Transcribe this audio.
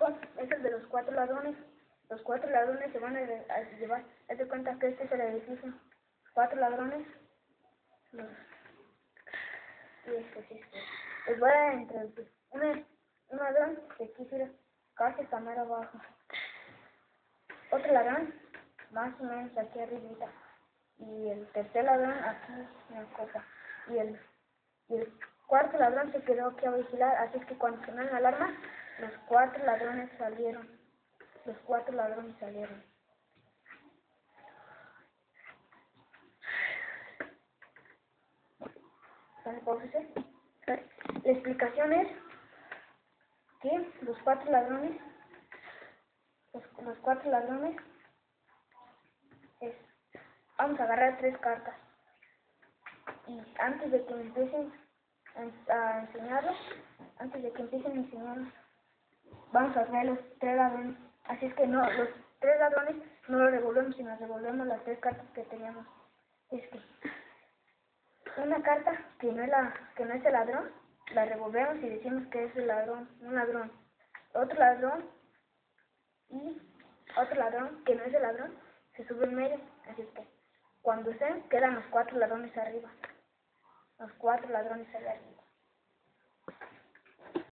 abajo es el de los 4 ladrones. Los 4 ladrones se van a llevar. Haz de cuenta que este es el edificio. 4 ladrones. Y sí. Les voy a dar entre un ladrón que quisiera casi está mero abajo. Otro ladrón, más o menos aquí arribita. Y el tercer ladrón aquí en la copa. Y el cuarto ladrón se quedó aquí a vigilar, así es que cuando sonó la alarma, los 4 ladrones salieron. Los 4 ladrones salieron. ¿Sale pausa? La explicación es que los 4 ladrones, vamos a agarrar 3 cartas. Y antes de que empiecen a enseñarlos, vamos a hacer los 3 ladrones. Así es que no, los 3 ladrones no los revolvemos, sino revolvemos las 3 cartas que teníamos. Es que una carta que no es el ladrón, la revolvemos y decimos que es el ladrón, un ladrón. Otro ladrón y otro ladrón que no es el ladrón se sube en medio. Así es que cuando quedan los 4 ladrones arriba. Los 4 ladrones arriba.